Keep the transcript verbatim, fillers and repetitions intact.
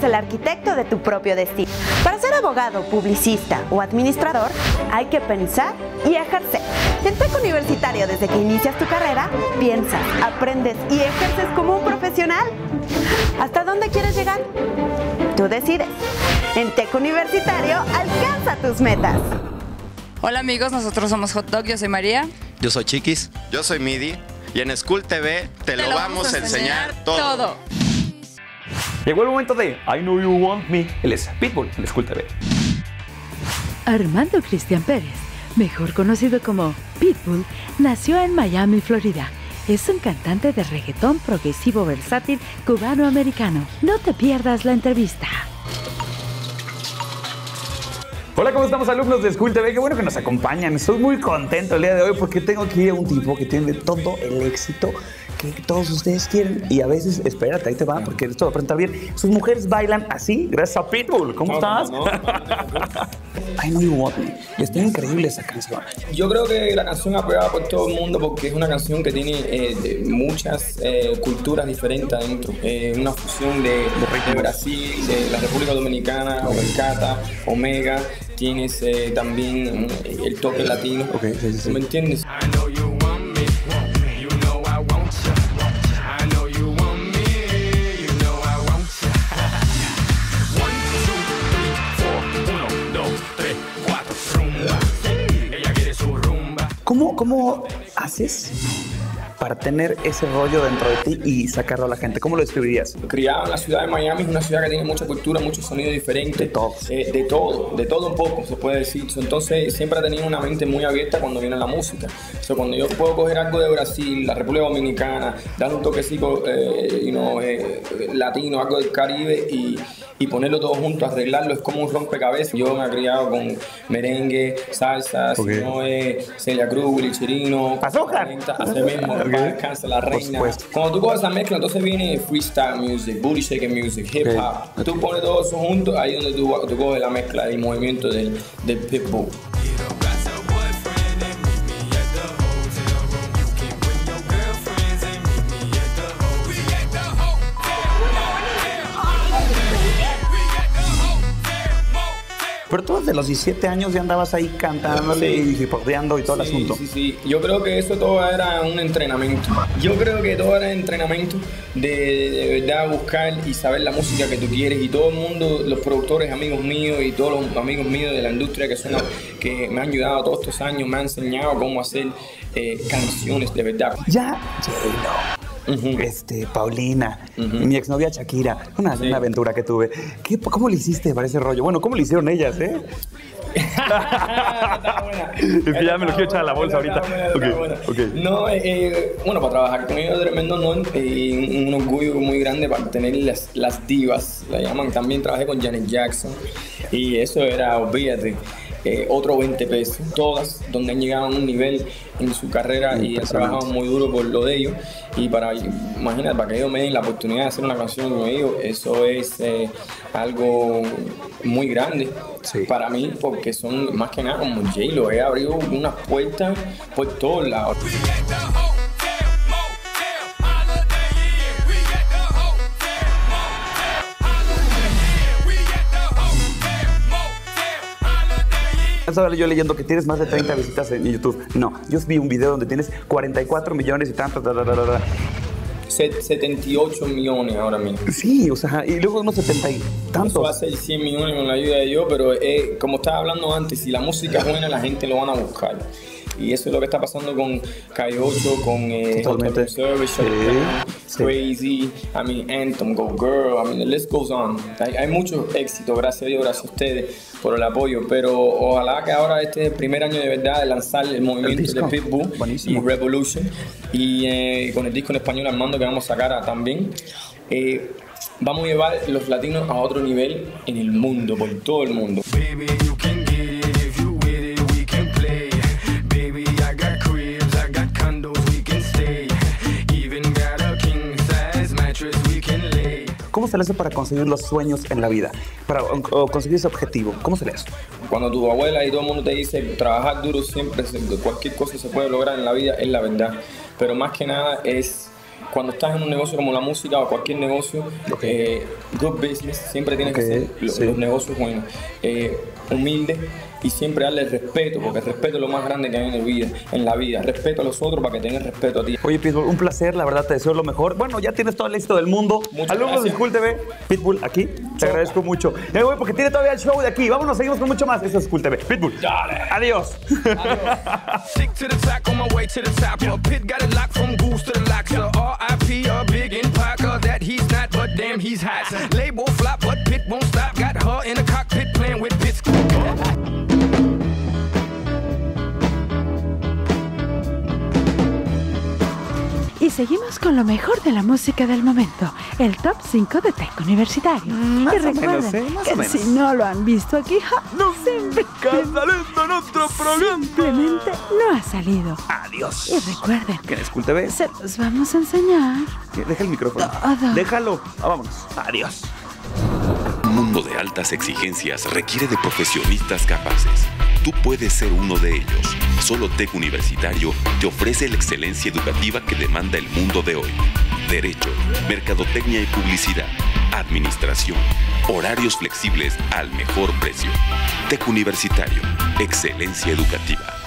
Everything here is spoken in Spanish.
eres el arquitecto de tu propio destino. Para ser abogado, publicista o administrador, hay que pensar y ejercer. En Tec Universitario, desde que inicias tu carrera, piensas, aprendes y ejerces como un profesional. ¿Hasta dónde quieres llegar? Tú decides. En Tec Universitario, alcanza tus metas. Hola amigos, nosotros somos Hot Dog, yo soy María. Yo soy Chiquis. Yo soy Midi. Y en School T V te, te lo, lo vamos, vamos a enseñar, enseñar todo. todo. Llegó el momento de I Know You Want Me. Él es Pitbull en School T V. Armando Cristian Pérez, mejor conocido como Pitbull, nació en Miami, Florida. Es un cantante de reggaetón progresivo versátil cubano-americano. No te pierdas la entrevista. Hola, ¿cómo estamos, alumnos de School T V? Qué bueno que nos acompañan. Estoy muy contento el día de hoy porque tengo aquí a un tipo que tiene todo el éxito que todos ustedes quieren. Y a veces, espérate, ahí te va, porque esto va a presentar bien. Sus mujeres bailan así gracias a Pitbull. ¿Cómo no, estás? No, no, no, no. I Know You Want Me. Está increíble esa canción. Yo creo que la canción ha pegado por todo el mundo porque es una canción que tiene eh, de muchas eh, culturas diferentes adentro. Eh, una fusión de, de Brasil, de la República Dominicana, Overcata, Omega. Tienes eh, también el toque latino. Okay, sí, sí, sí. ¿Me entiendes? ¿Cómo, ¿Cómo haces para tener ese rollo dentro de ti y sacarlo a la gente? ¿Cómo lo describirías? Criado en la ciudad de Miami, es una ciudad que tiene mucha cultura, muchos sonidos diferentes. De todo. Eh, de todo, de todo un poco, se puede decir. Entonces, siempre he tenido una mente muy abierta cuando viene la música. O sea, cuando yo puedo coger algo de Brasil, la República Dominicana, darle un toquecito eh, you know, eh, latino, algo del Caribe y, y ponerlo todo junto, arreglarlo, es como un rompecabezas. Yo me he criado con merengue, salsa, okay. sino, eh, Celia Cruz, Willy Chirino, azúcar, así mismo. Okay. Alcanza la reina. Cuando tú coges esa mezcla, entonces viene freestyle music, booty shaking music, hip hop. Okay. Tú pones todo eso junto, ahí es donde tú, tú coges la mezcla del movimiento del, del Pitbull. Pero tú desde los diecisiete años ya andabas ahí cantándole sí. y hipoteando y todo sí, el asunto. Sí, sí, yo creo que eso todo era un entrenamiento. Yo creo que todo era entrenamiento de, de verdad buscar y saber la música que tú quieres. Y todo el mundo, los productores, amigos míos y todos los amigos míos de la industria que, son, que me han ayudado todos estos años, me han enseñado cómo hacer eh, canciones de verdad. Ya, J-Lo. Uh-huh. Este, Paulina, uh-huh. mi exnovia Shakira, una, sí. una aventura que tuve. ¿Qué, ¿Cómo le hiciste para ese rollo? Bueno, ¿cómo le hicieron ellas, eh? Está buena. Es que ya me lo quiero echar a la bolsa ahorita. Buena, okay. Buena. Okay. No, eh, bueno, para trabajar con ellos es tremendo honor y un orgullo muy grande para tener las, las divas, la llaman. También trabajé con Janet Jackson y eso era, olvídate. Eh, otro veinte pesos, todas donde han llegado a un nivel en su carrera y han trabajado muy duro por lo de ellos y para, imagínate, para que ellos me den la oportunidad de hacer una canción con ellos, eso es eh, algo muy grande sí. para mí porque son más que nada como J-Lo, he abrido unas puertas por todos lados. Estaba yo leyendo que tienes más de treinta visitas en YouTube. No, yo vi un video donde tienes cuarenta y cuatro millones y tanto. Da, da, da, da. setenta y ocho millones ahora mismo. Sí, o sea, y luego unos setenta y tantos. Eso va a ser cien millones con la ayuda de Dios, pero eh, como estaba hablando antes, si la música es buena, la gente lo van a buscar. Y eso es lo que está pasando con Calle ocho, con eh, Totalmente. Service, sí, Crazy, I mean, Anthem, Go Girl, I mean, the list goes on. Hay, hay mucho éxito, gracias a Dios, gracias a ustedes por el apoyo, pero ojalá que ahora este es el primer año de verdad de lanzar el movimiento el de Pitbull Buenísimo. y Revolution, y eh, con el disco en español Armando que vamos a sacar a, también. Eh, vamos a llevar los latinos a otro nivel en el mundo, por todo el mundo. Baby, you can ¿Cómo se le hace para conseguir los sueños en la vida? Para o, conseguir ese objetivo. ¿Cómo se le hace? Cuando tu abuela y todo el mundo te dice trabajar duro siempre, cualquier cosa se puede lograr en la vida, es la verdad. Pero más que nada es cuando estás en un negocio como la música o cualquier negocio, eh, good business, siempre tienes okay, que hacer lo, sí. los negocios buenos, eh, humilde y siempre darle el respeto, porque el respeto es lo más grande que hay en la vida, en la vida. Respeto a los otros para que tengan respeto a ti. Oye, Pitbull, un placer, la verdad te deseo lo mejor. Bueno, ya tienes todo el éxito del mundo. Muchas Alumnos gracias. de School T V, Pitbull, aquí, te agradezco mucho. Ya voy porque tiene todavía el show de aquí. Vámonos, seguimos con mucho más. Eso es School T V. Pitbull, dale. Adiós. Y seguimos con lo mejor de la música del momento, el top cinco de Tech Universitario. Mm, más y recuerden menos, ¿eh? más que si no lo han visto aquí, ja, no siempre saliendo en otro programa. Simplemente no ha salido. Adiós. Y recuerden, ¿qué es School T V? Se los vamos a enseñar. Deja el micrófono. Todo. Déjalo. Ah, vámonos. Adiós. Un mundo de altas exigencias requiere de profesionistas capaces. Tú puedes ser uno de ellos. Solo Tech Universitario te ofrece la excelencia educativa que demanda el mundo de hoy. Derecho, mercadotecnia y publicidad, administración, horarios flexibles al mejor precio. Tech Universitario, excelencia educativa.